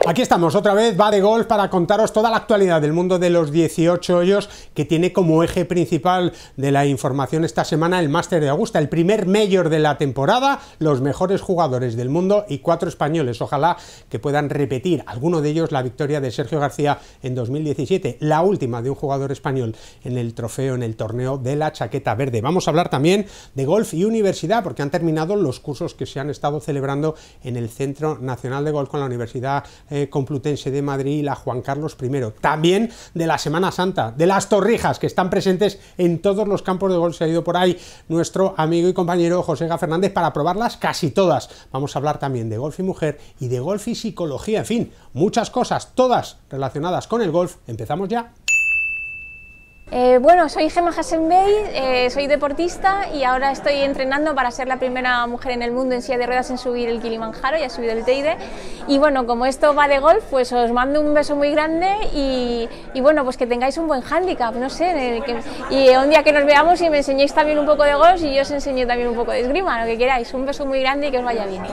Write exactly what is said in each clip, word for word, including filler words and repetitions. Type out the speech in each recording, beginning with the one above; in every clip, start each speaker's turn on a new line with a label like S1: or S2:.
S1: Aquí estamos otra vez, va de golf para contaros toda la actualidad del mundo de los dieciocho hoyos, que tiene como eje principal de la información esta semana el Máster de Augusta, el primer Major de la temporada, los mejores jugadores del mundo y cuatro españoles. Ojalá que puedan repetir, alguno de ellos, la victoria de Sergio García en dos mil diecisiete, la última de un jugador español en el trofeo, en el torneo de la chaqueta verde. Vamos a hablar también de golf y universidad, porque han terminado los cursos que se han estado celebrando en el Centro Nacional de Golf con la Universidad eh, Complutense de Madrid y la Juan Carlos primero. También de la Semana Santa, de las torrijas que están presentes en todos los campos de golf. Se ha ido por ahí nuestro amigo y compañero Josega Fernández para probarlas casi todas. Vamos a hablar también de golf y mujer y de golf y psicología, en fin, muchas cosas, todas relacionadas con el golf. Empezamos ya.
S2: Eh, bueno, soy Gemma Hassenbey, eh, soy deportista y ahora estoy entrenando para ser la primera mujer en el mundo en silla de ruedas en subir el Kilimanjaro. Ya he subido el Teide y bueno, como esto va de golf, pues os mando un beso muy grande y, y bueno, pues que tengáis un buen hándicap, no sé, que, y un día que nos veamos y me enseñéis también un poco de golf y yo os enseño también un poco de esgrima, lo que queráis. Un beso muy grande y que os vaya bien.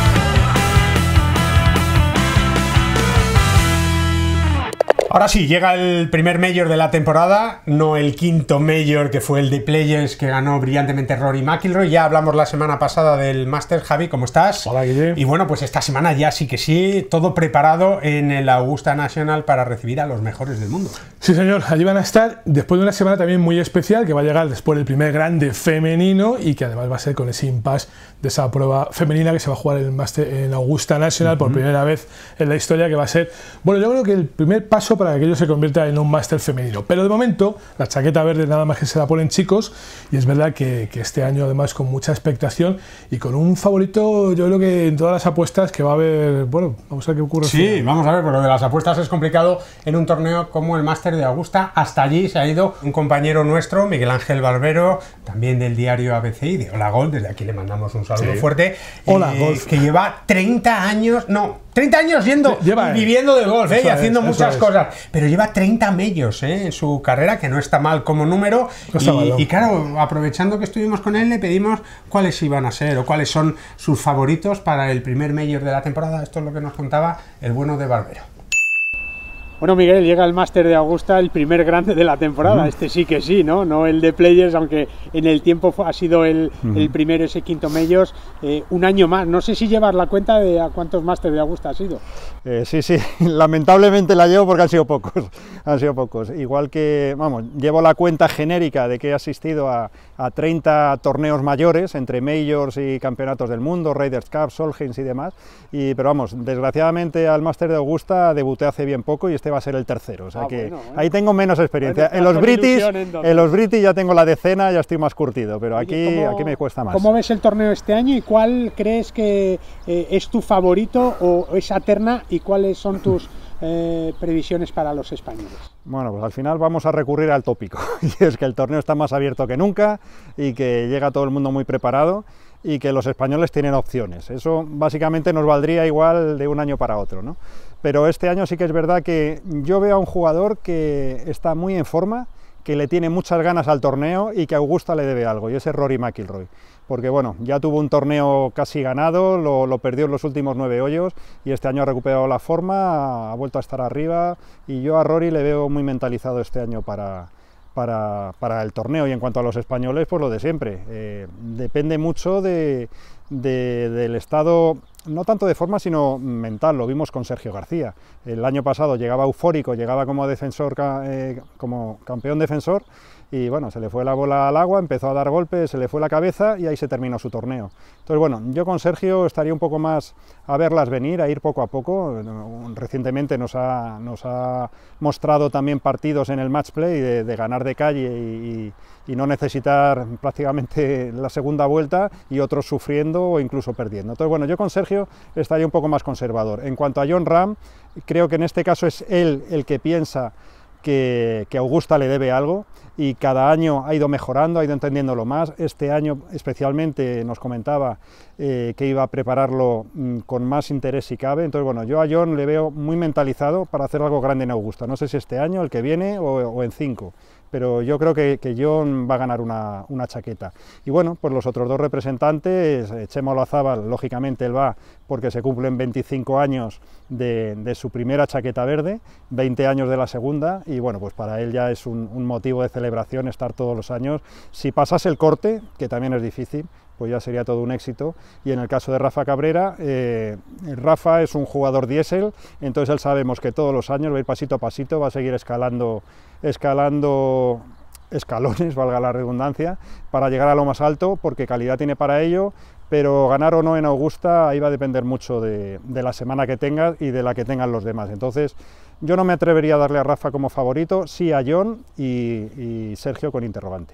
S1: Ahora sí, llega el primer Major de la temporada, no el quinto Major que fue el de Players que ganó brillantemente Rory McIlroy. Ya hablamos la semana pasada del Masters. Javi, ¿cómo estás?
S3: Hola, Guille.
S1: Y bueno, pues esta semana ya sí que sí, todo preparado en el Augusta National para recibir a los mejores del mundo.
S3: Sí, señor, allí van a estar después de una semana también muy especial que va a llegar después del primer grande femenino y que además va a ser con ese impasse de esa prueba femenina que se va a jugar en, el Master, en Augusta National uh-huh. por primera vez en la historia, que va a ser, bueno, yo creo que el primer paso para que aquello se convierta en un máster femenino. Pero de momento, la chaqueta verde nada más que se la ponen chicos, y es verdad que, que este año además con mucha expectación y con un favorito, yo creo que en todas las apuestas que va a haber, bueno, vamos a ver qué ocurre.
S1: Sí, vamos a ver, pero lo de las apuestas es complicado en un torneo como el Máster de Augusta. Hasta allí se ha ido un compañero nuestro, Miguel Ángel Barbero, también del diario A B C y de Hola Golf, desde aquí le mandamos un saludo sí. fuerte.
S3: Hola
S1: eh,
S3: Golf.
S1: Que lleva treinta años, no, treinta años yendo,
S3: lleva,
S1: viviendo del golf eh, y haciendo
S3: es,
S1: muchas
S3: es.
S1: cosas, pero lleva treinta majors eh, en su carrera, que no está mal como número.
S3: No
S1: y,
S3: mal, no.
S1: y claro, aprovechando que estuvimos con él, le pedimos cuáles iban a ser o cuáles son sus favoritos para el primer major de la temporada. Esto es lo que nos contaba el bueno de Barbero. Bueno, Miguel, llega el Máster de Augusta, el primer grande de la temporada. Mm. Este sí que sí, ¿no? No el de Players, aunque en el tiempo fue, ha sido el, mm. el primero, ese quinto Majors. Eh, un año más. No sé si llevas la cuenta de a cuántos Máster de Augusta ha sido.
S4: Eh, sí, sí. Lamentablemente la llevo porque han sido pocos. Han sido pocos. Igual que, vamos, llevo la cuenta genérica de que he asistido a, a treinta torneos mayores, entre Majors y campeonatos del mundo, Raiders Cup, Solheim y demás. Y, pero vamos, desgraciadamente al Máster de Augusta debuté hace bien poco y este va a ser el tercero, o sea ah, que bueno, bueno. ahí tengo menos experiencia. Bueno, en los British, en los British ya tengo la decena, ya estoy más curtido, pero aquí, Oye, ¿cómo, aquí me cuesta más.
S1: ¿Cómo ves el torneo este año y cuál crees que eh, es tu favorito o esa terna y cuáles son tus eh, previsiones para los españoles?
S4: Bueno, pues al final vamos a recurrir al tópico, y es que el torneo está más abierto que nunca y que llega todo el mundo muy preparado y que los españoles tienen opciones. Eso básicamente nos valdría igual de un año para otro, ¿no? Pero este año sí que es verdad que yo veo a un jugador que está muy en forma, que le tiene muchas ganas al torneo y que a Augusta le debe algo, y ese es Rory McIlroy. Porque bueno, ya tuvo un torneo casi ganado, lo, lo perdió en los últimos nueve hoyos y este año ha recuperado la forma, ha vuelto a estar arriba y yo a Rory le veo muy mentalizado este año para... Para, para el torneo. Y en cuanto a los españoles, pues lo de siempre, eh, depende mucho de, de, del estado, no tanto de forma, sino mental. Lo vimos con Sergio García, el año pasado llegaba eufórico, llegaba como defensor, eh, como campeón defensor, y bueno, se le fue la bola al agua, empezó a dar golpes, se le fue la cabeza y ahí se terminó su torneo. Entonces bueno, yo con Sergio estaría un poco más a verlas venir, a ir poco a poco. Recientemente nos ha, nos ha mostrado también partidos en el match play de, de ganar de calle y, y, y no necesitar prácticamente la segunda vuelta, y otros sufriendo o incluso perdiendo. Entonces bueno, yo con Sergio estaría un poco más conservador. En cuanto a Jon Rahm, creo que en este caso es él el que piensa que, que Augusta le debe algo, y cada año ha ido mejorando, ha ido entendiéndolo más. Este año especialmente nos comentaba eh, que iba a prepararlo mm, con más interés si cabe. Entonces bueno, yo a Jon le veo muy mentalizado para hacer algo grande en Augusta. No sé si este año, el que viene o, o en cinco, pero yo creo que, que Jon va a ganar una, una chaqueta. Y bueno, pues los otros dos representantes, Chema Olazábal, lógicamente él va porque se cumplen veinticinco años de, de su primera chaqueta verde, veinte años de la segunda, y bueno, pues para él ya es un, un motivo de celebración estar todos los años. Si pasase el corte, que también es difícil, pues ya sería todo un éxito. Y en el caso de Rafa Cabrera, eh, Rafa es un jugador diésel, entonces él sabemos que todos los años va a ir pasito a pasito, va a seguir escalando, escalando escalones, valga la redundancia, para llegar a lo más alto, porque calidad tiene para ello, pero ganar o no en Augusta ahí va a depender mucho de, de la semana que tenga y de la que tengan los demás. Entonces yo no me atrevería a darle a Rafa como favorito, sí a Jon y, y Sergio con interrogante.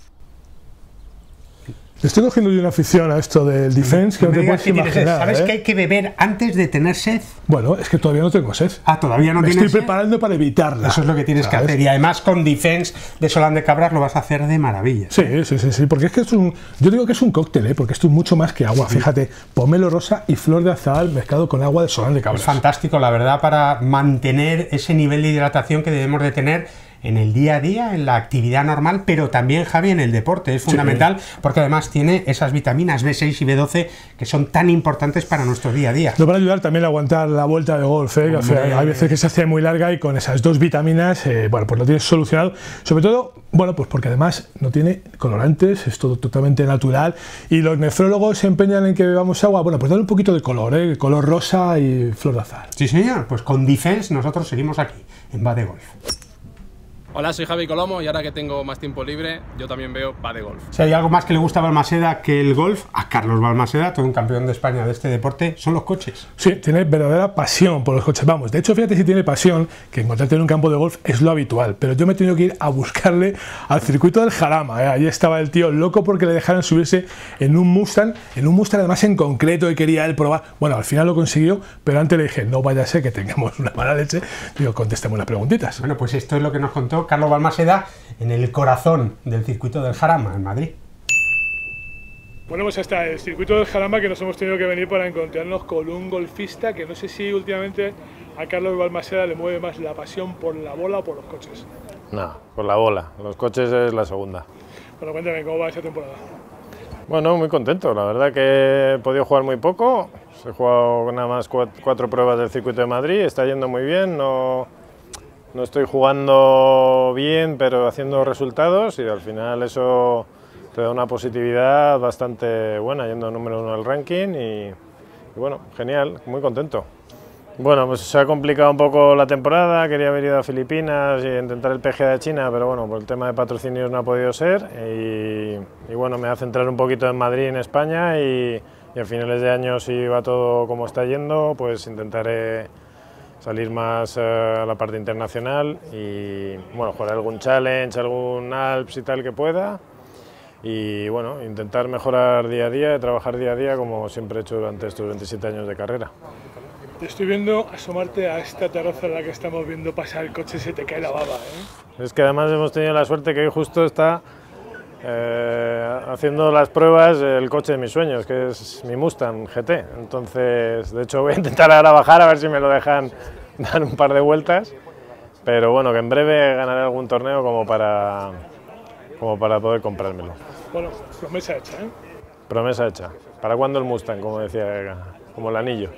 S3: Le estoy cogiendo de una afición a esto del defense que no te puedes imaginar.
S1: ¿Sabes
S3: ¿eh?
S1: que hay que beber antes de tener sed?
S3: Bueno, es que todavía no tengo sed.
S1: Ah, todavía no
S3: Me
S1: tienes
S3: estoy
S1: sed.
S3: preparando para evitarla.
S1: Eso es lo que tienes
S3: ¿sabes?
S1: que hacer. Y además con defense de Solán de Cabras lo vas a hacer de maravilla.
S3: Sí, sí, sí, sí, porque es que es un, yo digo que es un cóctel, ¿eh? Porque esto es mucho más que agua. Fíjate, pomelo rosa y flor de azahar mezclado con agua de Solán de Cabras.
S1: Es fantástico, la verdad, para mantener ese nivel de hidratación que debemos de tener en el día a día, en la actividad normal, pero también, Javi, en el deporte. Es fundamental sí. porque además tiene esas vitaminas B seis y B doce que son tan importantes para nuestro día a día.
S3: Nos van a ayudar también a aguantar la vuelta de golf, ¿eh? O sea, hay veces que se hace muy larga y con esas dos vitaminas, eh, bueno, pues lo tienes solucionado. Sobre todo, bueno, pues porque además no tiene colorantes, es todo totalmente natural y los nefrólogos se empeñan en que bebamos agua, bueno, pues darle un poquito de color, ¿eh? Color rosa y flor de azahar.
S1: Sí, señor, pues con Defense nosotros seguimos aquí, en Bade Golf.
S5: Hola, soy Javi Colomo y ahora que tengo más tiempo libre, yo también veo Bade Golf.
S1: Si hay algo más que le gusta a Balmaseda que el golf, a Carlos Balmaseda, todo un campeón de España de este deporte, son los coches.
S3: Sí, tiene verdadera pasión por los coches. Vamos, de hecho, fíjate si tiene pasión, que encontrarte en un campo de golf es lo habitual, pero yo me he tenido que ir a buscarle al circuito del Jarama, ¿eh? Allí estaba el tío loco porque le dejaron subirse en un Mustang, en un Mustang además en concreto que quería él probar. Bueno, al final lo consiguió, pero antes le dije, no vaya a ser que tengamos una mala leche. Digo, contestemos unas preguntitas.
S1: Bueno, pues esto es lo que nos contó Carlos Balmaseda en el corazón del circuito del Jarama, en Madrid.
S3: Bueno, pues hasta el circuito del Jarama que nos hemos tenido que venir para encontrarnos con un golfista que no sé si últimamente a Carlos Balmaseda le mueve más la pasión por la bola o por los coches.
S6: No, por la bola. Los coches es la segunda.
S3: Bueno, cuéntame, ¿cómo va esa temporada?
S6: Bueno, muy contento. La verdad que he podido jugar muy poco. He jugado nada más cuatro, cuatro pruebas del circuito de Madrid. Está yendo muy bien. No... No estoy jugando bien, pero haciendo resultados y al final eso te da una positividad bastante buena, yendo número uno al ranking y, y bueno, genial, muy contento. Bueno, pues se ha complicado un poco la temporada, quería haber ido a Filipinas y intentar el P G A de China, pero bueno, por el tema de patrocinios no ha podido ser y, y bueno, me va a centrar un poquito en Madrid, en España y, y a finales de año, si va todo como está yendo, pues intentaré salir más eh, a la parte internacional y bueno, jugar algún challenge, algún Alps y tal que pueda y bueno, intentar mejorar día a día, trabajar día a día como siempre he hecho durante estos veintisiete años de carrera.
S3: Te estoy viendo asomarte a esta terraza en la que estamos viendo pasar el coche, se te cae la baba, ¿eh?
S6: Es que además hemos tenido la suerte que hoy justo está eh, haciendo las pruebas el coche de mis sueños, que es mi Mustang G T. Entonces, de hecho voy a intentar ahora bajar a ver si me lo dejan dar un par de vueltas, pero bueno, que en breve ganaré algún torneo como para, como para poder comprármelo.
S3: Bueno, promesa hecha, ¿eh?
S6: Promesa hecha. ¿Para cuándo el Mustang? Como decía, como el anillo.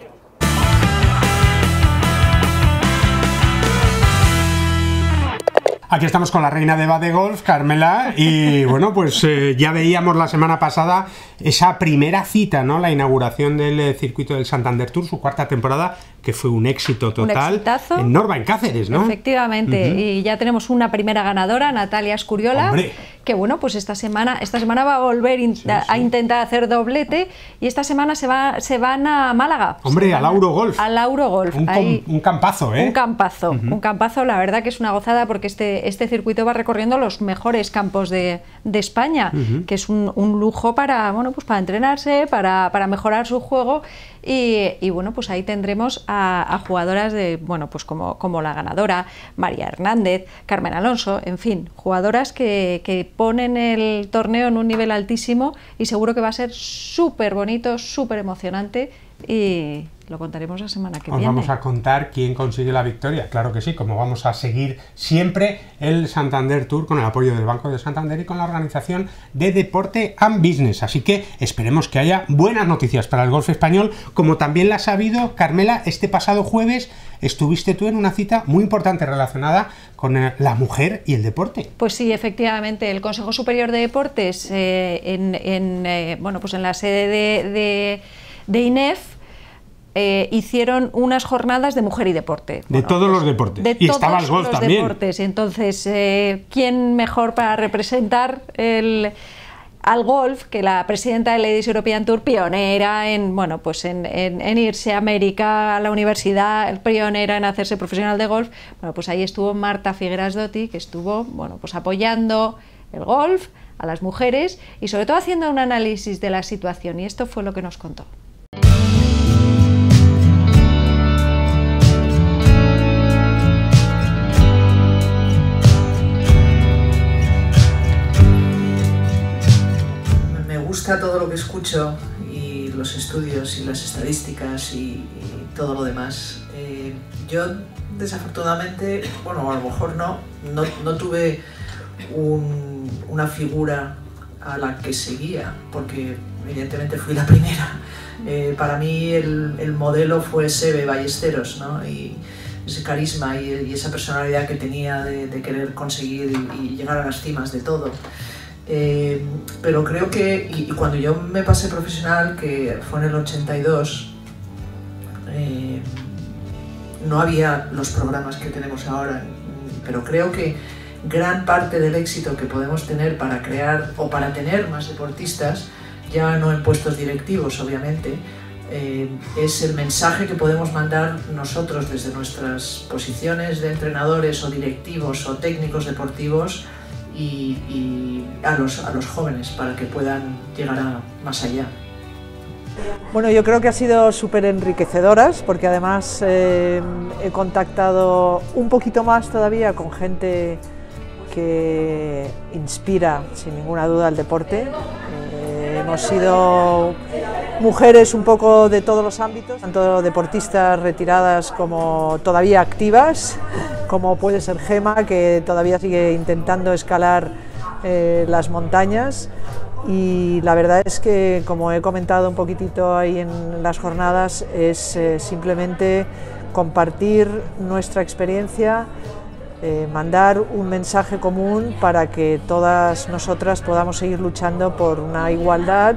S1: Aquí estamos con la reina de Bade Golf, Carmela, y bueno, pues eh, ya veíamos la semana pasada esa primera cita, ¿no? La inauguración del eh, circuito del Santander Tour, su cuarta temporada, que fue un éxito total.
S7: Un exitazo.
S1: En Norba, en Cáceres, ¿no?
S7: Efectivamente, uh-huh. Y ya tenemos una primera ganadora, Natalia Escuriola,
S1: ¡hombre!
S7: Que bueno, pues esta semana, esta semana va a volver in sí, a, sí. a intentar hacer doblete y esta semana se, va, se van a Málaga.
S1: Hombre, al Eurogolf.
S7: Al Eurogolf.
S1: Un,
S7: Ahí,
S1: un campazo, ¿eh?
S7: Un campazo, uh-huh. un campazo, la verdad que es una gozada porque este, este circuito va recorriendo los mejores campos de, de España, uh-huh. que es un, un lujo para, bueno, pues para entrenarse, para, para mejorar su juego y, y bueno, pues ahí tendremos a, a jugadoras de, bueno, pues como, como la ganadora, María Hernández, Carmen Alonso, en fin, jugadoras que, que ponen el torneo en un nivel altísimo y seguro que va a ser súper bonito, súper emocionante y lo contaremos la semana que
S1: Os
S7: viene.
S1: vamos a contar quién consigue la victoria, claro que sí, como vamos a seguir siempre el Santander Tour con el apoyo del Banco de Santander y con la organización de Deporte and Business. Así que esperemos que haya buenas noticias para el golf español, como también la ha sabido Carmela. Este pasado jueves estuviste tú en una cita muy importante relacionada con la mujer y el deporte.
S7: Pues sí, efectivamente, el Consejo Superior de Deportes eh, en, en, eh, bueno, pues en la sede de, de, de I N E F eh, hicieron unas jornadas de mujer y deporte.
S1: De
S7: bueno,
S1: todos
S7: pues,
S1: los deportes.
S7: De
S1: y
S7: todos
S1: estaba el golf
S7: los
S1: también.
S7: Deportes. Entonces, eh, ¿quién mejor para representar el... al golf que la presidenta del Ladies European Tour, pionera en, bueno, pues en, en, en irse a América, a la universidad, pionera en hacerse profesional de golf? Bueno, pues ahí estuvo Marta Figueras Dotti, que estuvo, bueno, pues apoyando el golf a las mujeres y sobre todo haciendo un análisis de la situación, y esto fue lo que nos contó.
S8: Me gusta todo lo que escucho y los estudios y las estadísticas y, y todo lo demás. Eh, yo desafortunadamente, bueno, a lo mejor no, no, no tuve un, una figura a la que seguía, porque evidentemente fui la primera. Eh, para mí el, el modelo fue Seve Ballesteros, ¿no? Y ese carisma y, y esa personalidad que tenía de, de querer conseguir y, y llegar a las cimas de todo. Eh, pero creo que, y, y cuando yo me pasé profesional, que fue en el ochenta y dos, eh, no había los programas que tenemos ahora, pero creo que gran parte del éxito que podemos tener para crear o para tener más deportistas, ya no en puestos directivos obviamente, eh, es el mensaje que podemos mandar nosotros desde nuestras posiciones de entrenadores o directivos o técnicos deportivos y, y a, los, a los jóvenes para que puedan llegar a más allá.
S9: Bueno, yo creo que ha sido súper enriquecedoras, porque además eh, he contactado un poquito más todavía con gente que inspira sin ninguna duda el deporte. Eh, hemos sido mujeres un poco de todos los ámbitos, tanto deportistas retiradas como todavía activas, como puede ser Gema, que todavía sigue intentando escalar eh, las montañas. Y la verdad es que, como he comentado un poquitito ahí en las jornadas, es eh, simplemente compartir nuestra experiencia, eh, mandar un mensaje común para que todas nosotras podamos seguir luchando por una igualdad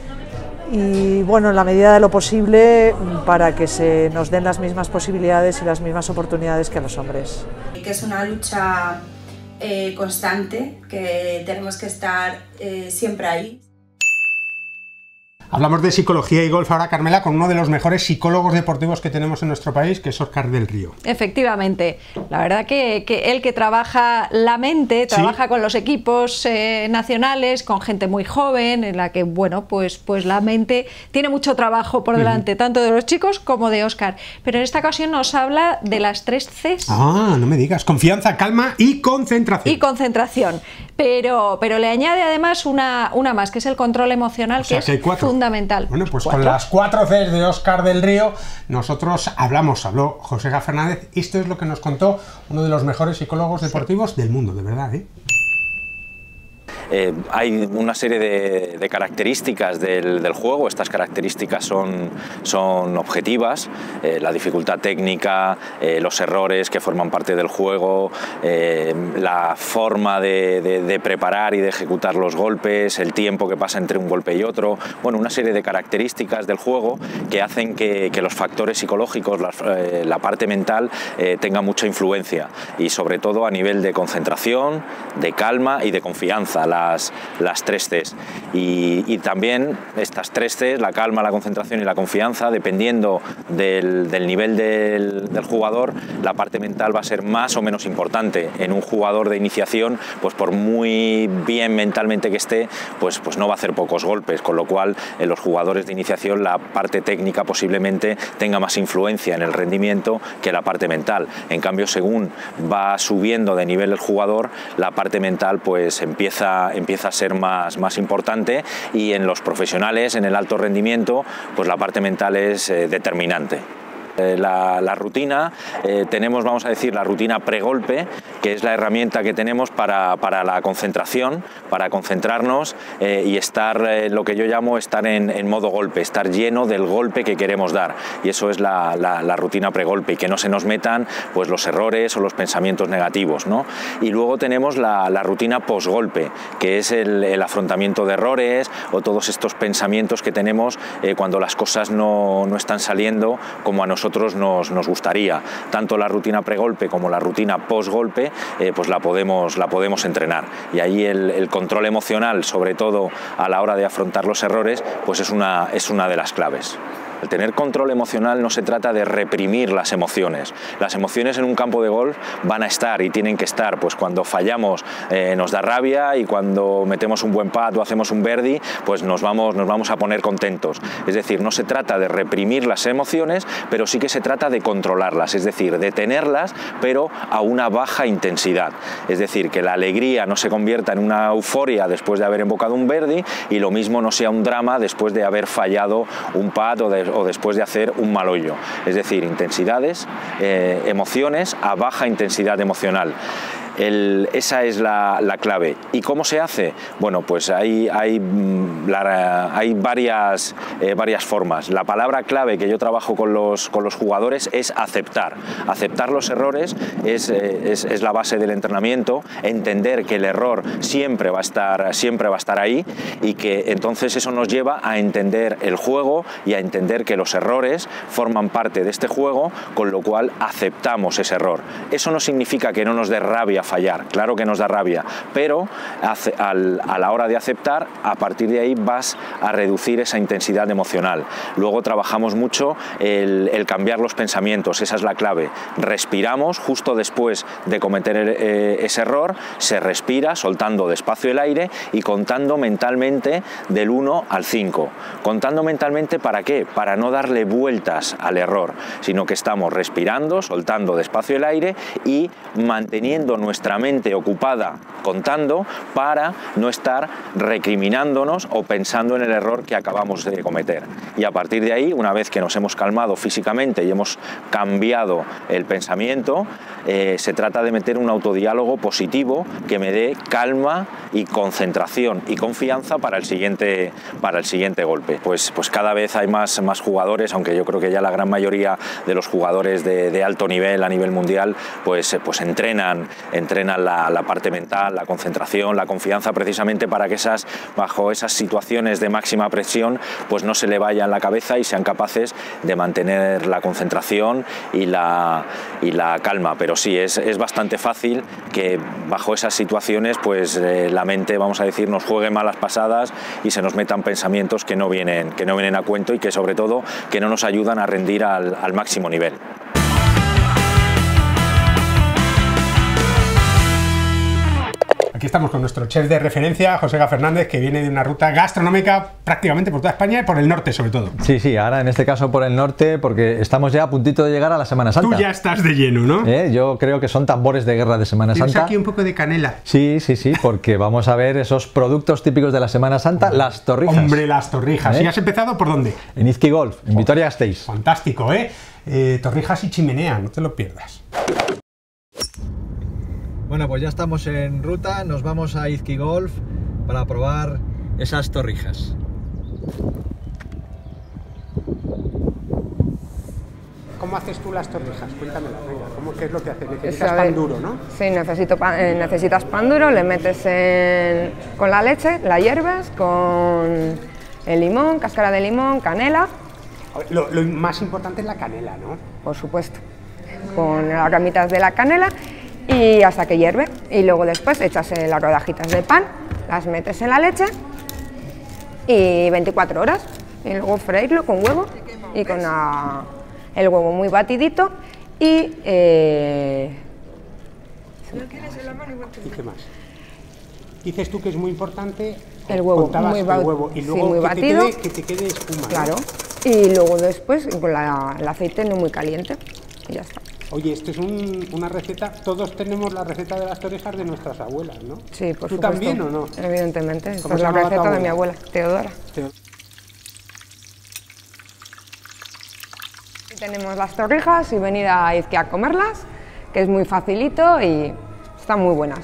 S9: y, bueno, en la medida de lo posible, para que se nos den las mismas posibilidades y las mismas oportunidades que a los hombres.
S10: Que es una lucha Eh, constante, que tenemos que estar eh, siempre ahí.
S1: Hablamos de psicología y golf ahora, Carmela, con uno de los mejores psicólogos deportivos que tenemos en nuestro país, que es Óscar del Río.
S7: Efectivamente, la verdad que, que él que trabaja la mente, trabaja ¿Sí? con los equipos eh, nacionales, con gente muy joven, en la que, bueno, pues, pues la mente tiene mucho trabajo por delante, uh-huh. tanto de los chicos como de Óscar. Pero en esta ocasión nos habla de las tres Cs.
S1: Ah, no me digas, confianza, calma y concentración.
S7: Y concentración, pero, pero le añade además una, una más, que es el control emocional, o sea, que, que es fundamental. Fundamental.
S1: Bueno, pues
S7: ¿Cuatro?
S1: Con las cuatro Cs de Óscar del Río, nosotros hablamos, habló Josefa Fernández. Esto es lo que nos contó uno de los mejores psicólogos deportivos sí. del mundo, de verdad, ¿eh?
S11: Eh, hay una serie de, de características del, del juego. Estas características son, son objetivas, eh, la dificultad técnica, eh, los errores que forman parte del juego, eh, la forma de, de, de preparar y de ejecutar los golpes, el tiempo que pasa entre un golpe y otro, bueno, una serie de características del juego que hacen que, que los factores psicológicos, la, eh, la parte mental, eh, tenga mucha influencia, y sobre todo a nivel de concentración, de calma y de confianza. Las, las tres Cs, y, y también estas tres Cs, la calma, la concentración y la confianza, dependiendo del, del nivel del, del jugador, la parte mental va a ser más o menos importante. En un jugador de iniciación, pues por muy bien mentalmente que esté, pues, pues no va a hacer pocos golpes, con lo cual en los jugadores de iniciación la parte técnica posiblemente tenga más influencia en el rendimiento que la parte mental. En cambio, según va subiendo de nivel el jugador, la parte mental pues empieza empieza, empieza a ser más, más importante, y en los profesionales, en el alto rendimiento, pues la parte mental es eh, determinante. Eh, la, la rutina, eh, tenemos, vamos a decir, la rutina pregolpe, que es la herramienta que tenemos para, para la concentración, para concentrarnos eh, y estar, eh, lo que yo llamo estar en, en modo golpe, estar lleno del golpe que queremos dar, y eso es la, la, la rutina pregolpe, y que no se nos metan pues los errores o los pensamientos negativos, ¿no? Y luego tenemos la, la rutina posgolpe, que es el, el afrontamiento de errores o todos estos pensamientos que tenemos eh, cuando las cosas no, no están saliendo como a nosotros nosotros nos, nos gustaría. Tanto la rutina pregolpe como la rutina postgolpe eh, pues la podemos, la podemos entrenar, y ahí el, el control emocional, sobre todo a la hora de afrontar los errores, pues es una, es una de las claves. El tener control emocional no se trata de reprimir las emociones. Las emociones en un campo de golf van a estar y tienen que estar. Pues cuando fallamos eh, nos da rabia, y cuando metemos un buen pad o hacemos un birdie, pues nos vamos, nos vamos a poner contentos. Es decir, no se trata de reprimir las emociones, pero sí que se trata de controlarlas, es decir, de tenerlas, pero a una baja intensidad. Es decir, que la alegría no se convierta en una euforia después de haber embocado un birdie, y lo mismo no sea un drama después de haber fallado un pad o de o después de hacer un mal hoyo. Es decir, intensidades, eh, emociones a baja intensidad emocional. El, esa es la, la clave. ¿Y cómo se hace? Bueno, pues hay, hay, la, hay varias, eh, varias formas. La palabra clave que yo trabajo con los, con los jugadores es aceptar. Aceptar los errores es, eh, es, es la base del entrenamiento, entender que el error siempre va a estar, siempre va a estar ahí, y que entonces eso nos lleva a entender el juego y a entender que los errores forman parte de este juego, con lo cual aceptamos ese error. Eso no significa que no nos dé rabia fallar, claro que nos da rabia, pero a la hora de aceptar, a partir de ahí vas a reducir esa intensidad emocional. Luego trabajamos mucho el, el cambiar los pensamientos, esa es la clave. Respiramos justo después de cometer el, eh, ese error, se respira soltando despacio el aire y contando mentalmente del uno al cinco. Contando mentalmente, ¿para qué? Para no darle vueltas al error, sino que estamos respirando, soltando despacio el aire y manteniendo nuestra nuestra mente ocupada contando, para no estar recriminándonos o pensando en el error que acabamos de cometer. Y a partir de ahí, una vez que nos hemos calmado físicamente y hemos cambiado el pensamiento, eh, se trata de meter un autodiálogo positivo que me dé calma y concentración y confianza para el siguiente, para el siguiente golpe. Pues, pues cada vez hay más, más jugadores, aunque yo creo que ya la gran mayoría de los jugadores de, de alto nivel a nivel mundial pues, pues entrenan, entrenan la, la parte mental, la concentración, la confianza, precisamente para que esas, bajo esas situaciones de máxima presión pues no se le vaya en la cabeza y sean capaces de mantener la concentración y la, y la calma. Pero sí, es, es bastante fácil que bajo esas situaciones pues eh, la mente, vamos a decir, nos juegue malas pasadas y se nos metan pensamientos que no vienen, que no vienen a cuento y que sobre todo que no nos ayudan a rendir al, al máximo nivel.
S1: Aquí estamos con nuestro chef de referencia, Josega Fernández, que viene de una ruta gastronómica prácticamente por toda España y por el norte sobre todo.
S12: Sí, sí, ahora en este caso por el norte, porque estamos ya a puntito de llegar a la Semana Santa.
S1: Tú ya estás de lleno, ¿no?
S12: ¿Eh? Yo creo que son tambores de guerra de Semana
S1: Tienes
S12: Santa.
S1: aquí un poco de canela.
S12: Sí, sí, sí, porque vamos a ver esos productos típicos de la Semana Santa, las torrijas.
S1: Hombre, las torrijas.
S12: ¿Eh?
S1: ¿Y has empezado por dónde?
S12: En Izqui Golf, en Vitoria-Gasteiz.
S1: Fantástico, ¿eh? ¿eh? Torrijas y chimenea, no te lo pierdas.
S12: Bueno, pues ya estamos en ruta, nos vamos a Izqui Golf para probar esas torrijas.
S1: ¿Cómo haces tú las torrijas? Cuéntamelo, venga, ¿cómo, ¿qué es lo que haces? Necesitas pan duro, ¿no?
S13: Sí, necesito pan, eh, necesitas pan duro, le metes en, con la leche, la hierves con el limón, cáscara de limón, canela.
S1: Lo, lo más importante es la canela, ¿no?
S13: Por supuesto, con las ramitas de la canela. Y hasta que hierve, y luego después echas las rodajitas de pan, las metes en la leche y veinticuatro horas, y luego freírlo con huevo y con la, el huevo muy batidito y eh...
S1: ¿Y qué más? Dices tú que es muy importante
S13: el huevo, muy,
S1: el huevo y luego
S13: sí, muy
S1: que,
S13: batido,
S1: te quede, que te quede espuma,
S13: claro,
S1: ¿no?
S13: Y luego después con la, el aceite no muy caliente y ya está.
S1: Oye, esto es un, una receta, todos tenemos la receta de las torrijas de nuestras abuelas, ¿no?
S13: Sí, por
S1: ¿Tú
S13: supuesto.
S1: también o no?
S13: Evidentemente, esta
S1: ¿Cómo
S13: es
S1: se
S13: la
S1: llamaba tu
S13: receta de
S1: abuela?
S13: mi abuela, Teodora.
S1: Teo-
S13: Aquí tenemos las torrijas y venid a Izquia a comerlas, que es muy facilito y están muy buenas.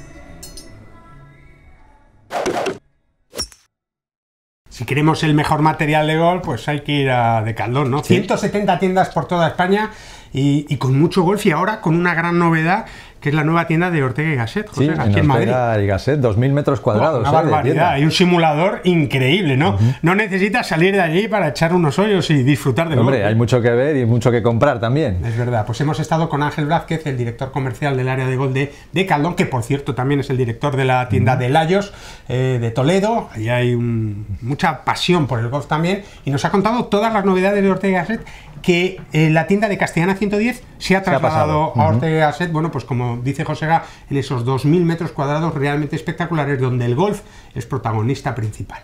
S1: Si queremos el mejor material de golf, pues hay que ir a Decathlon, ¿no?
S14: Sí.
S1: ciento setenta tiendas por toda España y, y con mucho golf, y ahora con una gran novedad, que es la nueva tienda de Ortega y Gasset, José,
S14: Sí,
S1: aquí en, Madrid.
S14: Ortega y Gasset, dos mil metros cuadrados.
S1: Una
S14: eh, de
S1: barbaridad,
S14: tienda.
S1: hay un simulador increíble, ¿no? Uh-huh. No necesitas salir de allí para echar unos hoyos y disfrutar del
S14: Hombre,
S1: golf.
S14: hay mucho que ver y mucho que comprar también.
S1: Es verdad, pues hemos estado con Ángel Blázquez, el director comercial del área de golf de Decathlon, que por cierto también es el director de la tienda uh-huh. de Layos, eh, de Toledo. Allí hay un, mucha pasión por el golf también, y nos ha contado todas las novedades de Ortega y Gasset, que eh, la tienda de Castellana ciento diez se ha trasladado
S14: se ha
S1: a Ortega y Gasset, bueno, pues como dice Josega, en esos dos mil metros cuadrados realmente espectaculares, donde el golf es protagonista principal.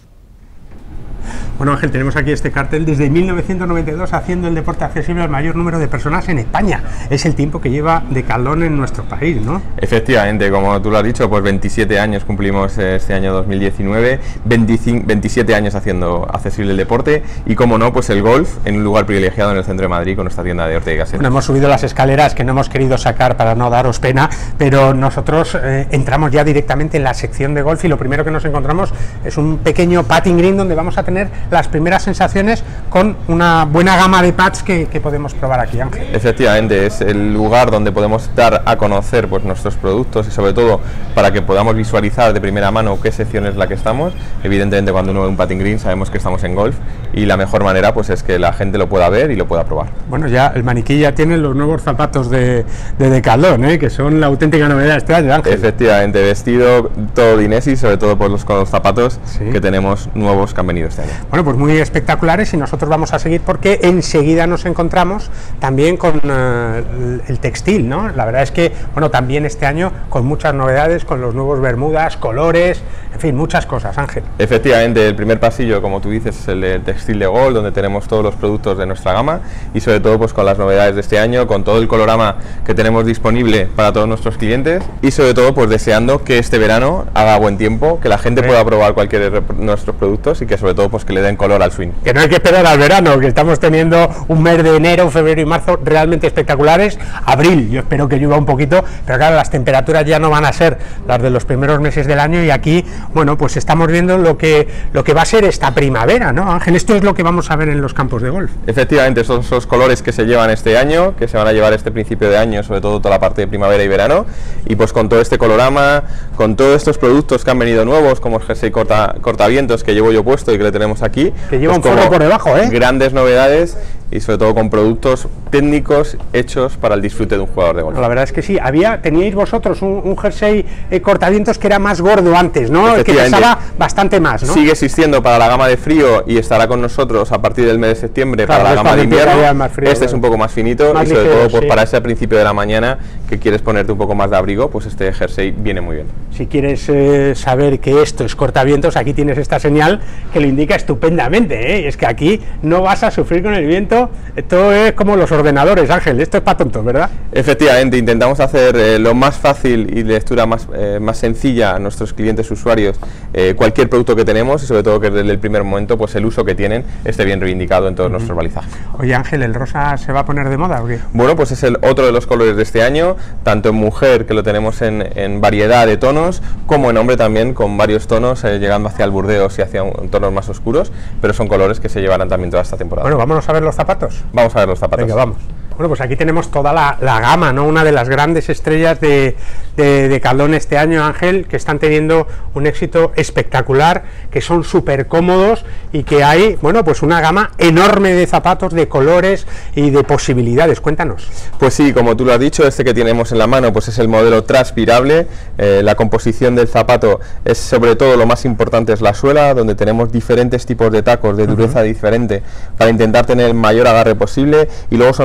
S1: Bueno, Ángel, tenemos aquí este cartel: desde mil novecientos noventa y dos haciendo el deporte accesible al mayor número de personas en España. Es el tiempo que lleva Decathlon en nuestro país, ¿no?
S15: Efectivamente, como tú lo has dicho, pues veintisiete años cumplimos este año dos mil diecinueve, veinticinco, veintisiete años haciendo accesible el deporte, y como no, pues el golf en un lugar privilegiado en el centro de Madrid con nuestra tienda de Ortega y Gasset.
S1: Bueno, hemos subido las escaleras que no hemos querido sacar para no daros pena, pero nosotros eh, entramos ya directamente en la sección de golf, y lo primero que nos encontramos es un pequeño putting green donde vamos a tener las primeras sensaciones con una buena gama de pads que, que podemos probar aquí, Ángel.
S15: Efectivamente, es el lugar donde podemos dar a conocer pues nuestros productos, y sobre todo para que podamos visualizar de primera mano qué sección es la que estamos. Evidentemente, cuando uno ve un putting green sabemos que estamos en golf, y la mejor manera pues es que la gente lo pueda ver y lo pueda probar.
S1: Bueno, ya el maniquí ya tiene los nuevos zapatos de, de Decathlon, ¿eh? Que son la auténtica novedad este año, Ángel.
S15: Efectivamente, vestido todo Dinesi, sobre todo por los, con los zapatos
S1: sí.
S15: que tenemos nuevos que han venido este año.
S1: Bueno, pues muy espectaculares, y nosotros vamos a seguir porque enseguida nos encontramos también con uh, el textil, ¿no? La verdad es que, bueno, también este año con muchas novedades, con los nuevos bermudas, colores, en fin, muchas cosas, Ángel.
S15: Efectivamente, el primer pasillo, como tú dices, es el de textil de golf, donde tenemos todos los productos de nuestra gama, y sobre todo pues con las novedades de este año, con todo el colorama que tenemos disponible para todos nuestros clientes, y sobre todo pues deseando que este verano haga buen tiempo, que la gente pueda probar cualquiera de nuestros productos, y que sobre todo pues que le den color al swing.
S1: Que no hay que esperar al verano, que estamos teniendo un mes de enero, febrero y marzo realmente espectaculares. Abril, yo espero que llueva un poquito, pero claro, las temperaturas ya no van a ser las de los primeros meses del año, y aquí, bueno, pues estamos viendo lo que, lo que va a ser esta primavera, ¿no, Ángel? Esto es lo que vamos a ver en los campos de golf.
S15: Efectivamente, son esos colores que se llevan este año, que se van a llevar este principio de año, sobre todo toda la parte de primavera y verano, y pues con todo este colorama, con todos estos productos que han venido nuevos, como el jersey corta, cortavientos que llevo yo puesto y que le tenemos aquí,
S1: que lleva
S15: pues
S1: un forro por debajo, ¿eh?
S15: Grandes novedades, y sobre todo con productos técnicos hechos para el disfrute de un jugador de golf.
S1: La verdad es que sí, había, teníais vosotros un, un jersey eh, cortavientos que era más gordo antes, ¿no? Que pesaba bastante más, ¿no?
S15: Sigue existiendo para la gama de frío y estará con nosotros a partir del mes de septiembre, claro, para la gama de invierno. Frío, este claro. es un poco más finito más y sobre ligero, todo pues, sí. para ese principio de la mañana que quieres ponerte un poco más de abrigo, pues este jersey viene muy bien.
S1: Si quieres eh, saber que esto es cortavientos, aquí tienes esta señal que lo indica estupendamente, ¿eh? Y es que aquí no vas a sufrir con el viento. Esto es como los ordenadores, Ángel, esto es para tontos, ¿verdad?
S15: Efectivamente, intentamos hacer eh, lo más fácil y lectura más, eh, más sencilla a nuestros clientes usuarios eh, cualquier producto que tenemos, y sobre todo que desde el primer momento pues el uso que tienen esté bien reivindicado en todos uh-huh. nuestros balizajes.
S1: Oye, Ángel, ¿el rosa se va a poner de moda o qué?
S15: Bueno, pues es el otro de los colores de este año, tanto en mujer, que lo tenemos en, en variedad de tonos, como en hombre también, con varios tonos, eh, llegando hacia el burdeos y hacia un, tonos más oscuros, pero son colores que se llevarán también toda esta temporada.
S1: Bueno, vámonos a ver los zapatos.
S15: Vamos a ver los zapatos.
S1: Venga, vamos. Bueno, pues aquí tenemos toda la, la gama, ¿no? Una de las grandes estrellas de, de, de Decathlon este año, Ángel, que están teniendo un éxito espectacular, que son súper cómodos y que hay, bueno, pues una gama enorme de zapatos, de colores y de posibilidades. Cuéntanos.
S15: Pues sí, como tú lo has dicho, este que tenemos en la mano pues es el modelo transpirable. Eh, la composición del zapato es, sobre todo, lo más importante es la suela, donde tenemos diferentes tipos de tacos de dureza uh-huh. diferente para intentar tener el mayor agarre posible, y luego son zapatos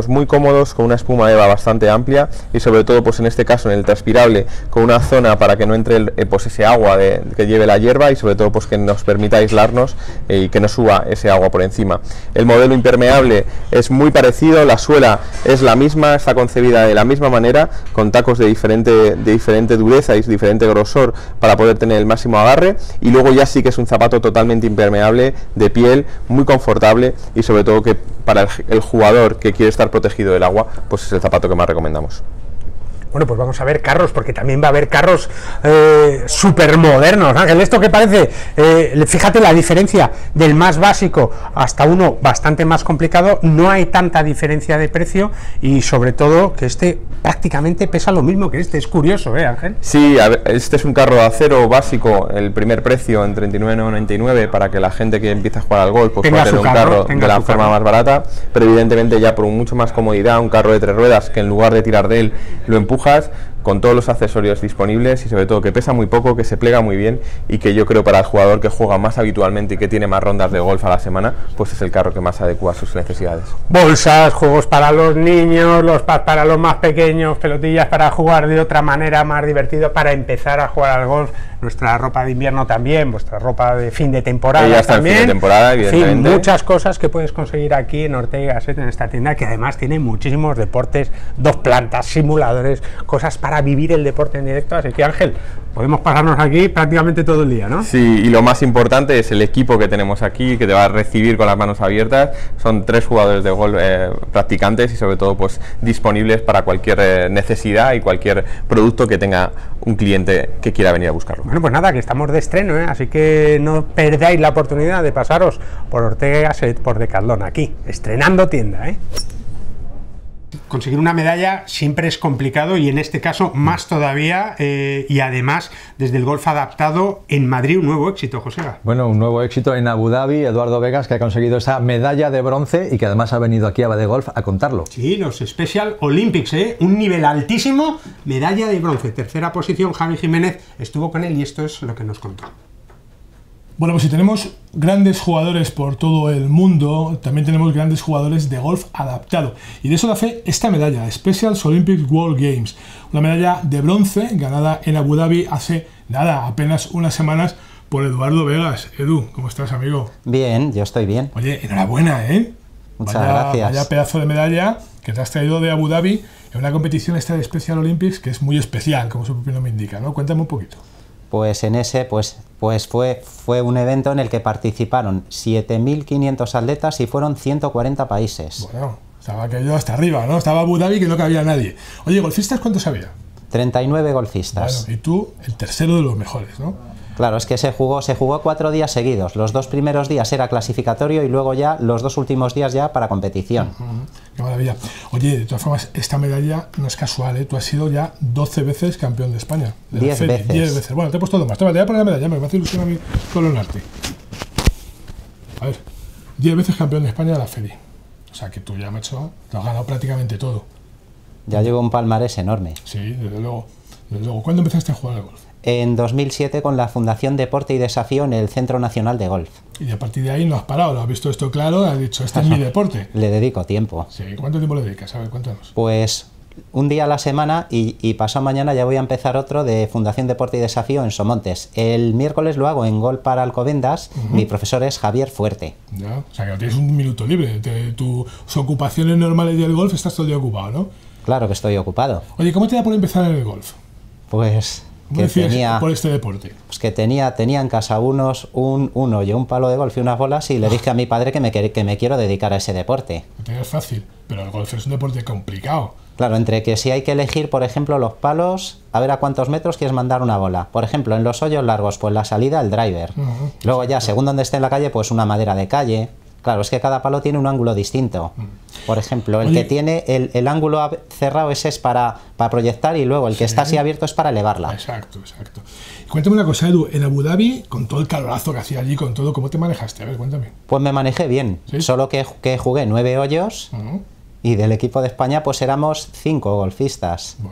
S15: asientos muy cómodos, con una espuma EVA bastante amplia y sobre todo pues en este caso en el transpirable con una zona para que no entre el, eh, pues ese agua de, que lleve la hierba y sobre todo pues que nos permita aislarnos eh, y que no suba ese agua por encima. El modelo impermeable es muy parecido, la suela es la misma, está concebida de la misma manera, con tacos de diferente, de diferente dureza y diferente grosor para poder tener el máximo agarre, y luego ya sí que es un zapato totalmente impermeable, de piel, muy confortable y sobre todo que para el, el jugador que quiere estar protegido del agua, pues es el zapato que más recomendamos.
S1: Bueno, pues vamos a ver carros, porque también va a haber carros eh, súper modernos. Ángel, ¿esto qué parece? Eh, fíjate la diferencia del más básico hasta uno bastante más complicado, no hay tanta diferencia de precio y sobre todo que este prácticamente pesa lo mismo que este, es curioso, ¿eh, Ángel?
S15: Sí, a ver, este es un carro de acero básico, el primer precio en treinta y nueve noventa y nueve para que la gente que empieza a jugar al golf pues pueda tener un carro, carro de la forma carro. más barata, pero evidentemente ya por mucho más comodidad, un carro de tres ruedas que en lugar de tirar de él lo empuja con todos los accesorios disponibles y sobre todo que pesa muy poco, que se plega muy bien y que yo creo para el jugador que juega más habitualmente y que tiene más rondas de golf a la semana, pues es el carro que más adecua a sus necesidades.
S1: Bolsas, juegos para los niños, los pads para los más pequeños, pelotillas para jugar de otra manera más divertido, para empezar a jugar al golf, nuestra ropa de invierno también, vuestra ropa de fin de temporada
S15: ya está
S1: también,
S15: en fin de temporada, evidentemente.
S1: En fin, muchas cosas que puedes conseguir aquí en Ortega y Gasset, en esta tienda, que además tiene muchísimos deportes, dos plantas, simuladores, cosas para vivir el deporte en directo, así que Ángel, podemos pasarnos aquí prácticamente todo el día, ¿no?
S15: Sí, y lo más importante es el equipo que tenemos aquí, que te va a recibir con las manos abiertas. Son tres jugadores de golf eh, practicantes y sobre todo pues disponibles para cualquier eh, necesidad y cualquier producto que tenga un cliente que quiera venir a buscarlo.
S1: Bueno, pues nada, que estamos de estreno, ¿eh? Así que no perdáis la oportunidad de pasaros por Ortega y Gasset, por Decathlon, aquí, estrenando tienda, ¿eh? Conseguir una medalla siempre es complicado y en este caso más todavía, eh, y además desde el golf adaptado en Madrid un nuevo éxito, Joseba.
S14: Bueno, un nuevo éxito en Abu Dhabi, Eduardo Vegas, que ha conseguido esa medalla de bronce y que además ha venido aquí a Bade Golf a contarlo.
S1: Sí, los Special Olympics, ¿eh? Un nivel altísimo, medalla de bronce, tercera posición. Javi Jiménez estuvo con él y esto es lo que nos contó.
S3: Bueno, pues si tenemos grandes jugadores por todo el mundo, también tenemos grandes jugadores de golf adaptado. Y de eso da fe esta medalla, Special Olympics World Games. Una medalla de bronce ganada en Abu Dhabi hace, nada, apenas unas semanas por Eduardo Vegas. Edu, ¿cómo estás, amigo?
S16: Bien, yo estoy bien.
S3: Oye, enhorabuena, ¿eh?
S16: Muchas
S3: vaya,
S16: gracias.
S3: Vaya pedazo de medalla que te has traído de Abu Dhabi en una competición esta de Special Olympics que es muy especial, como su propio nombre indica, ¿no? Cuéntame un poquito.
S16: Pues en ese, pues, pues fue, fue un evento en el que participaron siete mil quinientos atletas y fueron ciento cuarenta países.
S3: Bueno, estaba aquello hasta arriba, ¿no? Estaba Abu Dhabi que no cabía nadie. Oye, ¿golfistas cuántos había?
S16: treinta y nueve golfistas.
S3: Bueno, y tú, el tercero de los mejores, ¿no?
S16: Claro, es que se jugó, se jugó cuatro días seguidos. Los dos primeros días era clasificatorio y luego ya los dos últimos días ya para competición.
S3: Uh-huh. Qué maravilla. Oye, de todas formas, esta medalla no es casual, ¿eh? Tú has sido ya doce veces campeón de España.
S16: diez veces.
S3: diez veces. Bueno, te he puesto dos más. Toma, te voy a poner la medalla, me hace ilusión a mí coronarte. A ver, diez veces campeón de España de la FEDI. O sea que tú ya, macho, te has ganado prácticamente todo.
S16: Ya llevo un palmarés enorme.
S3: Sí, desde luego. Desde luego. ¿Cuándo empezaste a jugar al golf?
S16: En dos mil siete con la Fundación Deporte y Desafío en el Centro Nacional de Golf.
S3: Y a partir de ahí no has parado, lo has visto esto claro, has dicho, este es mi deporte.
S16: Le dedico tiempo.
S3: Sí, ¿cuánto tiempo le dedicas? A ver, cuéntanos.
S16: Pues un día a la semana y, y pasado mañana ya voy a empezar otro de Fundación Deporte y Desafío en Somontes. El miércoles lo hago en Golf para Alcobendas, uh-huh. Mi profesor es Javier Fuerte.
S3: Ya, o sea que no tienes un minuto libre, de tus ocupaciones normales del golf estás todo el día ocupado, ¿no?
S16: Claro que estoy ocupado.
S3: Oye, ¿cómo te da por empezar en el golf?
S16: Pues...
S3: ¿Cómo que tenía, por este deporte?
S16: Pues que tenía, tenía en casa unos, un, un hoyo, un palo de golf y unas bolas y le dije a mi padre que me, que me quiero dedicar a ese deporte.
S3: Lo tienes fácil, pero el golf es un deporte complicado.
S16: Claro, entre que si hay que elegir, por ejemplo, los palos, a ver a cuántos metros quieres mandar una bola. Por ejemplo, en los hoyos largos, pues la salida, el driver. Uh-huh. Luego ya, según donde esté en la calle, pues una madera de calle. Claro, es que cada palo tiene un ángulo distinto. Por ejemplo, el Oye. que tiene el, el ángulo cerrado ese es para, para proyectar y luego el que sí. está así abierto es para elevarla.
S3: Exacto, exacto. Cuéntame una cosa, Edu, en Abu Dhabi, con todo el calorazo que hacía allí, con todo, ¿cómo te manejaste? A ver, cuéntame.
S16: Pues me manejé bien, ¿sí? Solo que, que jugué nueve hoyos uh-huh. y del equipo de España pues éramos cinco golfistas.
S3: Bueno,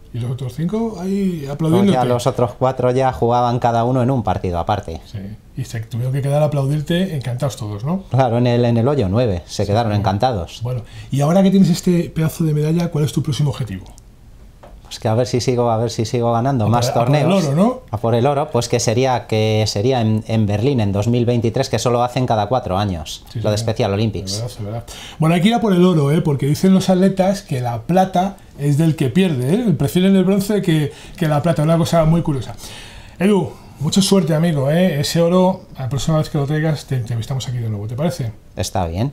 S3: Y los otros cinco ahí
S16: Pues
S3: aplaudiéndote.
S16: ya los otros cuatro ya jugaban cada uno en un partido aparte.
S3: Sí. Y se tuvieron que quedar a aplaudirte encantados todos, ¿no?
S16: Claro, en el, en el hoyo nueve, se sí, quedaron encantados.
S3: Bueno, y ahora que tienes este pedazo de medalla, ¿cuál es tu próximo objetivo?
S16: Pues que a ver si sigo, a ver si sigo ganando
S3: a
S16: más
S3: por,
S16: torneos.
S3: A por el oro, ¿no?
S16: A por el oro, pues que sería que sería en, en Berlín en dos mil veintitrés, que solo hacen cada cuatro años, sí, lo de Special Olympics.
S3: Se verá, se verá. Bueno, hay que ir a por el oro, ¿eh? Porque dicen los atletas que la plata es del que pierde, ¿eh? Prefieren el bronce que, que la plata, una cosa muy curiosa. Edu, mucha suerte, amigo, ¿eh? Ese oro, la próxima vez que lo traigas, te entrevistamos aquí de nuevo, ¿te parece?
S16: Está bien.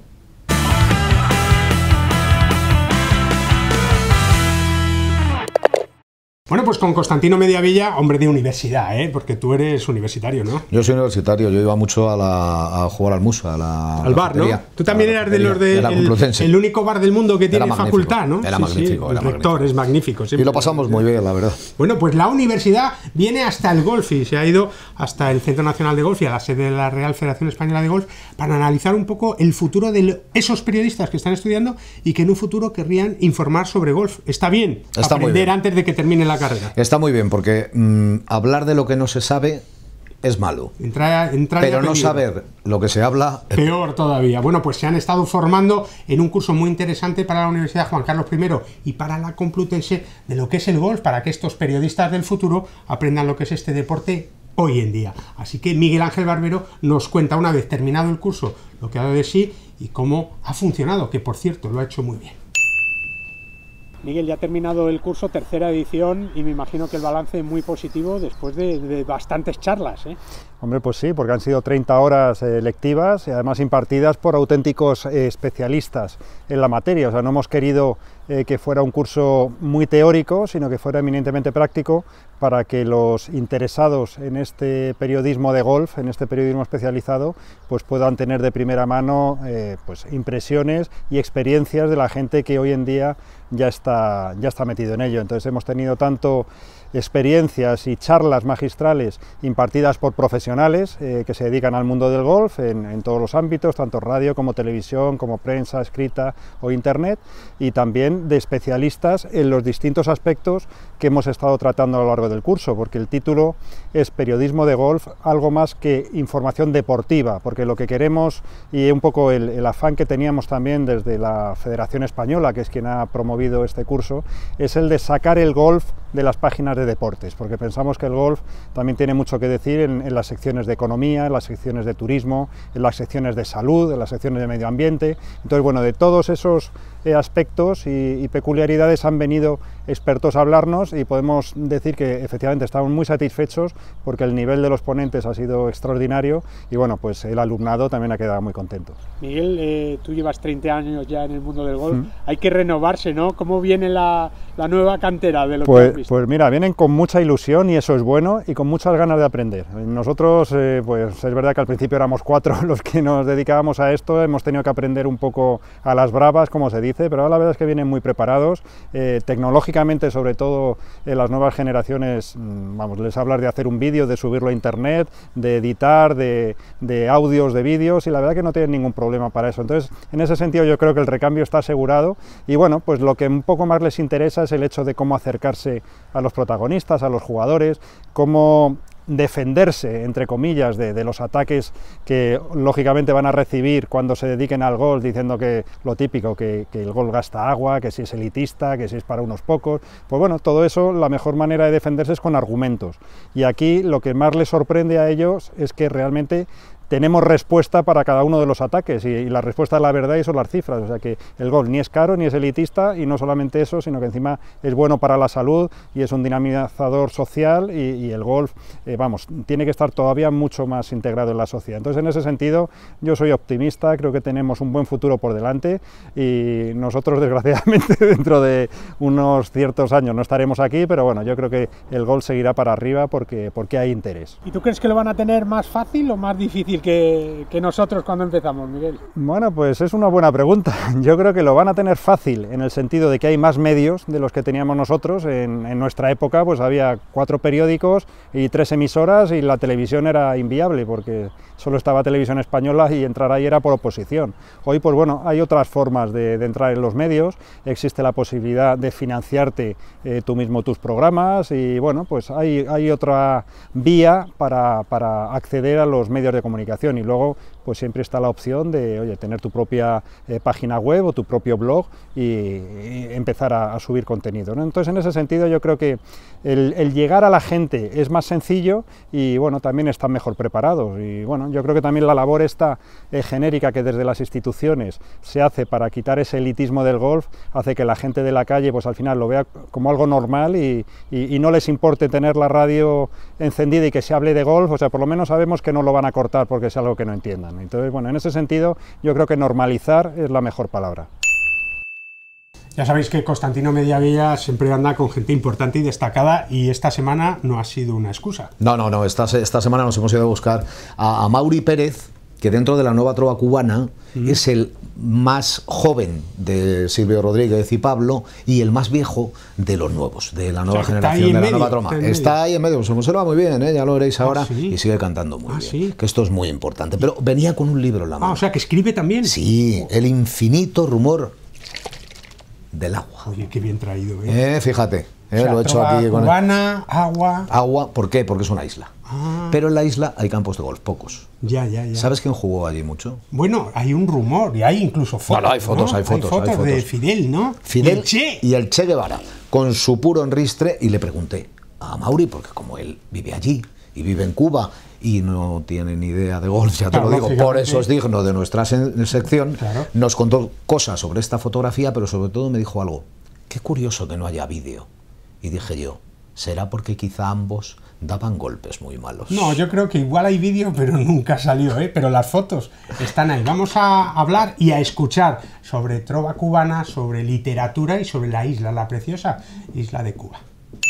S1: Bueno, pues con Constantino Mediavilla, hombre de universidad, ¿eh? Porque tú eres universitario, ¿no?
S17: Yo soy universitario, yo iba mucho a, la, a jugar al Musa, a la
S1: al bar, ¿no? Tú también eras de los de, de la el, el único bar del mundo que tiene facultad, ¿no?
S17: Era
S1: sí,
S17: magnífico,
S1: sí,
S17: era
S1: el rector
S17: magnífico.
S1: Es magnífico.
S17: Y lo pasamos muy bien, la verdad.
S1: Bueno, pues la universidad viene hasta el golf y se ha ido hasta el Centro Nacional de Golf y a la sede de la Real Federación Española de Golf para analizar un poco el futuro de esos periodistas que están estudiando y que en un futuro querrían informar sobre golf. Está bien
S17: Está
S1: aprender
S17: muy bien.
S1: antes de que termine la carrera.
S17: Está muy bien. Porque mmm, hablar de lo que no se sabe es malo,
S1: entra, entra
S17: pero no saber lo que se habla
S1: es peor todavía. Bueno, pues se han estado formando en un curso muy interesante para la Universidad Juan Carlos primero y para la Complutense de lo que es el golf, para que estos periodistas del futuro aprendan lo que es este deporte hoy en día. Así que Miguel Ángel Barbero nos cuenta, una vez terminado el curso, lo que ha dado de sí y cómo ha funcionado, que por cierto lo ha hecho muy bien. Miguel, ya ha terminado el curso, tercera edición, y me imagino que el balance es muy positivo después de, de bastantes charlas, ¿eh?
S4: Hombre, pues sí, porque han sido treinta horas eh, lectivas y además impartidas por auténticos eh, especialistas en la materia. O sea, no hemos querido eh, que fuera un curso muy teórico, sino que fuera eminentemente práctico para que los interesados en este periodismo de golf, en este periodismo especializado, pues puedan tener de primera mano eh, pues impresiones y experiencias de la gente que hoy en día ya está, ya está metido en ello. Entonces hemos tenido tanto experiencias y charlas magistrales impartidas por profesionales eh, que se dedican al mundo del golf en, en todos los ámbitos, tanto radio como televisión, como prensa escrita o internet, y también de especialistas en los distintos aspectos que hemos estado tratando a lo largo del curso, porque el título es Periodismo de Golf, algo más que información deportiva, porque lo que queremos, y un poco el, el afán que teníamos también desde la Federación Española, que es quien ha promovido este curso, es el de sacar el golf de las páginas de deportes, porque pensamos que el golf también tiene mucho que decir en, en las secciones de economía, en las secciones de turismo, en las secciones de salud, en las secciones de medio ambiente. Entonces, bueno, de todos esos eh, aspectos y, y peculiaridades han venido expertos a hablarnos y podemos decir que efectivamente estamos muy satisfechos porque el nivel de los ponentes ha sido extraordinario y bueno, pues el alumnado también ha quedado muy contento.
S1: Miguel, eh, tú llevas treinta años ya en el mundo del golf, mm. hay que renovarse, ¿no? ¿Cómo viene la, la nueva cantera de lo
S4: pues,
S1: que has visto?
S4: Pues mira, vienen con mucha ilusión y eso es bueno y con muchas ganas de aprender. Nosotros, eh, pues es verdad que al principio éramos cuatro los que nos dedicábamos a esto, hemos tenido que aprender un poco a las bravas, como se dice, pero la verdad es que vienen muy preparados, eh, tecnológicamente sobre todo en eh, las nuevas generaciones, vamos, les hablas de hacer un vídeo, de subirlo a internet, de editar, de, de audios, de vídeos y la verdad que no tienen ningún problema para eso. Entonces, en ese sentido yo creo que el recambio está asegurado y bueno, pues lo que un poco más les interesa es el hecho de cómo acercarse a los protagonistas, a los jugadores, cómo defenderse, entre comillas, de, de los ataques que lógicamente van a recibir cuando se dediquen al golf, diciendo que lo típico, que, que el golf gasta agua, que si es elitista, que si es para unos pocos, pues bueno, todo eso, la mejor manera de defenderse es con argumentos. Y aquí lo que más les sorprende a ellos es que realmente tenemos respuesta para cada uno de los ataques y, y la respuesta es la verdad y son las cifras, o sea que el golf ni es caro ni es elitista y no solamente eso, sino que encima es bueno para la salud y es un dinamizador social y, y el golf, eh, vamos, tiene que estar todavía mucho más integrado en la sociedad. Entonces en ese sentido yo soy optimista, creo que tenemos un buen futuro por delante y nosotros desgraciadamente dentro de unos ciertos años no estaremos aquí, pero bueno, yo creo que el golf seguirá para arriba porque, porque hay interés.
S1: ¿Y tú crees que lo van a tener más fácil o más difícil difícil que, que nosotros cuando empezamos, Miguel?
S4: Bueno, pues es una buena pregunta. Yo creo que lo van a tener fácil en el sentido de que hay más medios de los que teníamos nosotros. En, en nuestra época pues había cuatro periódicos y tres emisoras y la televisión era inviable porque solo estaba Televisión Española y entrar ahí era por oposición. Hoy pues bueno, hay otras formas de, de entrar en los medios, existe la posibilidad de financiarte eh, tú mismo tus programas y bueno, pues hay, hay otra vía para, para acceder a los medios de comunicación y luego pues siempre está la opción de oye, tener tu propia eh, página web o tu propio blog y, y empezar a, a subir contenido, ¿no? Entonces en ese sentido yo creo que el, el llegar a la gente es más sencillo y bueno, también están mejor preparados y bueno, yo creo que también la labor esta eh, genérica que desde las instituciones se hace para quitar ese elitismo del golf hace que la gente de la calle pues al final lo vea como algo normal y, y, y no les importe tener la radio encendida y que se hable de golf, o sea, por lo menos sabemos que no lo van a cortar porque es algo que no entiendan. Entonces, bueno, en ese sentido yo creo que normalizar es la mejor palabra.
S1: Ya sabéis que Constantino Mediavilla siempre anda con gente importante y destacada y esta semana no ha sido una excusa.
S17: No, no, no, esta, esta semana nos hemos ido a buscar a, a Mauri Pérez, que dentro de la nueva trova cubana mm. es el más joven de Silvio Rodríguez y Pablo y el más viejo de los nuevos, de la nueva o sea, generación de la medio, nueva trova. Está, está ahí en medio, se conserva muy bien, ¿eh? Ya lo veréis ahora, ah, ¿sí? Y sigue cantando muy ah, bien, ¿sí? Que esto es muy importante. Pero venía con un libro en la mano.
S1: Ah, o sea, que escribe también.
S17: Sí, El infinito rumor del agua.
S1: Oye, qué bien traído, ¿eh?
S17: eh fíjate, eh,
S1: o sea,
S17: lo he hecho aquí con
S1: cubana, el... agua.
S17: Agua, ¿por qué? Porque es una isla. Ah. Pero en la isla hay campos de golf, pocos.
S1: Ya, ya, ya.
S17: ¿Sabes quién jugó allí mucho?
S1: Bueno, hay un rumor y hay incluso fotos.
S17: No, no, hay fotos, ¿no? hay fotos.
S1: Hay fotos,
S17: hay fotos
S1: de Fidel, ¿no?
S17: Fidel
S1: y el Che.
S17: Y el Che Guevara, con su puro enristre, y le pregunté a Mauri, porque como él vive allí y vive en Cuba y no tiene ni idea de golf, ya te claro, lo digo, por eso es digno de nuestra sección, claro. Nos contó cosas sobre esta fotografía, pero sobre todo me dijo algo. Qué curioso que no haya vídeo. Y dije yo, ¿será porque quizá ambos daban golpes muy malos?
S1: No, yo creo que igual hay vídeo, pero nunca salió, ¿eh? Pero las fotos están ahí. Vamos a hablar y a escuchar sobre trova cubana, sobre literatura y sobre la isla, la preciosa isla de Cuba.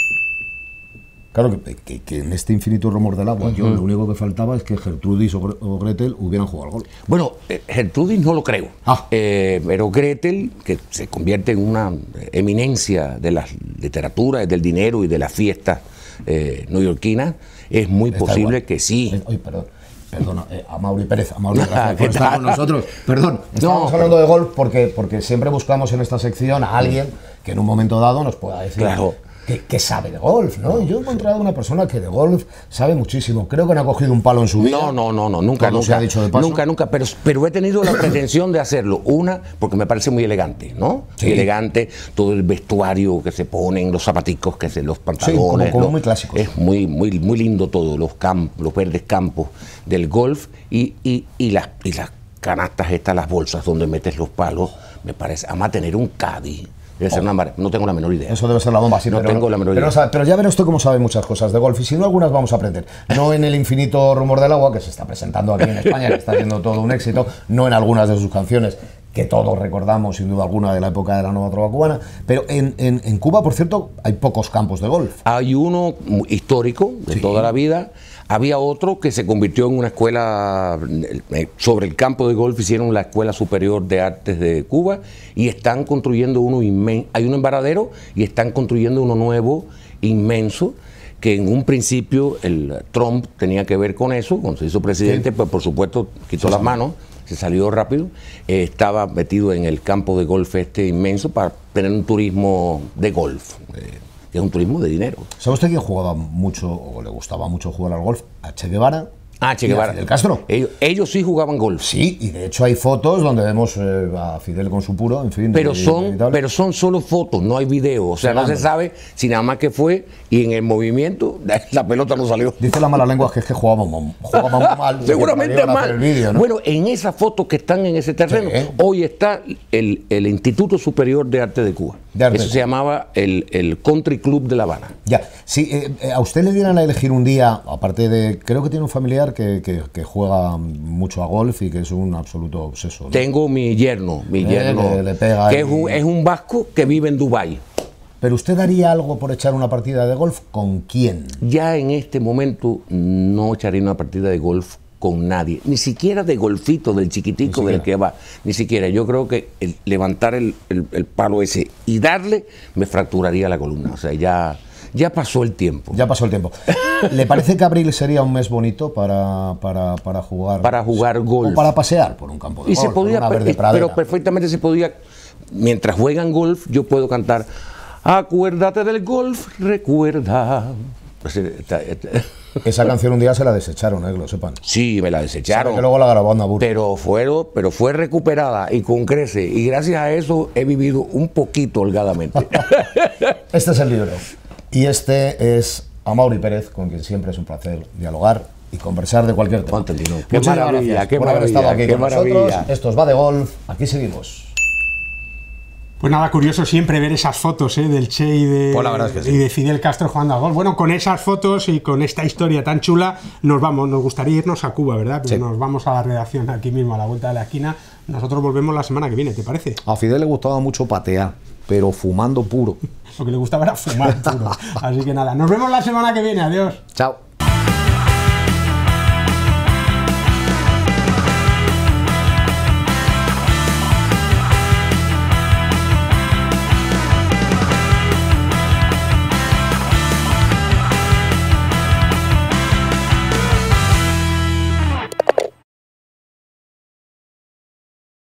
S17: Claro que, que, que en este infinito rumor del agua, uh-huh. yo lo único que faltaba es que Gertrudis o, o Gretel hubieran jugado al golf.
S18: Bueno, eh, Gertrudis no lo creo, ah. eh, pero Gretel, que se convierte en una eminencia de la literatura, del dinero y de las fiestas eh, neoyorquinas, es muy Está posible igual. que sí.
S17: Oye, perdón. Perdona, eh, a Mauri Pérez, a Mauri, gracias por estar con nosotros. Perdón, estábamos no, hablando pero... de golf porque, porque siempre buscamos en esta sección a alguien que en un momento dado nos pueda decir claro. que, que sabe de golf, ¿no? Yo he encontrado una persona que de golf sabe muchísimo. Creo que no ha cogido un palo en su vida.
S18: No, no, no, no nunca, nunca. Se ha dicho de paso. Nunca, nunca, pero, pero he tenido la pretensión de hacerlo. Una, porque me parece muy elegante, ¿no? Sí. Muy elegante, todo el vestuario que se ponen, los zapaticos, que se, los pantalones. Sí,
S17: como, como
S18: los,
S17: muy clásicos.
S18: Es muy, muy, muy lindo todo, los campos, los verdes campos del golf y, y, y, las, y las canastas estas, las bolsas donde metes los palos, me parece, además tener un caddy. Debe ser oh. una, no tengo la menor idea.
S17: Eso debe ser la bomba. Si
S18: no,
S17: no
S18: pero, tengo la menor
S17: pero,
S18: idea.
S17: Pero ya verá usted cómo sabe muchas cosas de golf y si no, algunas vamos a aprender. No en el infinito rumor del agua, que se está presentando aquí en España, que está haciendo todo un éxito, no en algunas de sus canciones, que todos recordamos sin duda alguna de la época de la nueva trova cubana, pero en, en, en Cuba, por cierto, hay pocos campos de golf.
S18: Hay uno histórico de sí. toda la vida. Había otro que se convirtió en una escuela, sobre el campo de golf hicieron la Escuela Superior de Artes de Cuba y están construyendo uno inmenso, hay uno en Varadero y están construyendo uno nuevo, inmenso, que en un principio el Trump tenía que ver con eso, cuando se hizo presidente, sí. pues por supuesto quitó sí, las sí. manos, se salió rápido, eh, estaba metido en el campo de golf este inmenso para tener un turismo de golf. Eh, que es un turismo de dinero.
S17: ¿Sabe usted quién jugaba mucho, o le gustaba mucho jugar al golf? A Che Guevara.
S18: Ah, Che Guevara.
S17: Fidel Castro.
S18: Ellos, ellos sí jugaban golf.
S17: Sí, y de hecho hay fotos donde vemos eh, a Fidel con su puro, en fin.
S18: Pero, de, son, de pero son solo fotos, no hay video. O sea, no se sabe si nada más que fue y en el movimiento la pelota no salió.
S17: Dice la mala lengua que es que jugábamos, jugábamos mal.
S18: Seguramente mal. Video, ¿no? Bueno, en esas fotos que están en ese terreno, sí. hoy está el, el Instituto Superior de Arte de Cuba. De Arte. Eso se llamaba el, el Country Club de La Habana.
S17: Ya, si eh, a usted le dieran a elegir un día, aparte de, creo que tiene un familiar que, que, que juega mucho a golf y que es un absoluto obseso, ¿no?
S18: Tengo mi yerno, mi eh, yerno,
S17: le, le pega
S18: que es un, es un vasco que vive en Dubái.
S17: ¿Pero usted daría algo por echar una partida de golf con quién?
S18: Ya en este momento no echaría una partida de golf con nadie, ni siquiera de golfito del chiquitico del que va, ni siquiera. Yo creo que el levantar el, el, el palo ese y darle me fracturaría la columna. O sea, ya, ya pasó el tiempo.
S17: Ya pasó el tiempo. ¿Le parece que abril sería un mes bonito para, para, para jugar?
S18: Para jugar golf.
S17: O para pasear por un campo de
S18: y
S17: golf,
S18: se podía,
S17: por una verde pradera.
S18: Pero perfectamente se podía, mientras juegan golf, yo puedo cantar acuérdate del golf, recuerda.
S17: Esa canción un día se la desecharon, ¿eh? Que lo sepan.
S18: Sí, me la desecharon.
S17: Que luego la grabó Nabur.
S18: Pero fue, pero fue recuperada y con crece. Y gracias a eso he vivido un poquito holgadamente.
S17: Este es el libro. Y este es Amaury Pérez, con quien siempre es un placer dialogar y conversar de cualquier tema.
S18: Qué maravilla, qué
S17: por haber
S18: maravilla,
S17: estado aquí
S18: qué
S17: con
S18: maravilla.
S17: nosotros. Esto es Va de Golf. Aquí seguimos.
S1: Pues nada, curioso siempre ver esas fotos ¿eh? del Che y de,
S17: pues la verdad es que sí.
S1: y de Fidel Castro jugando al golf. Bueno, con esas fotos y con esta historia tan chula, nos vamos, nos gustaría irnos a Cuba, ¿verdad? Pero sí. Nos vamos a la redacción aquí mismo, a la vuelta de la esquina. Nosotros volvemos la semana que viene, ¿te parece?
S17: A Fidel le gustaba mucho patear, pero fumando puro.
S1: Lo que le gustaba era fumar puro. Así que nada, nos vemos la semana que viene, adiós.
S17: Chao.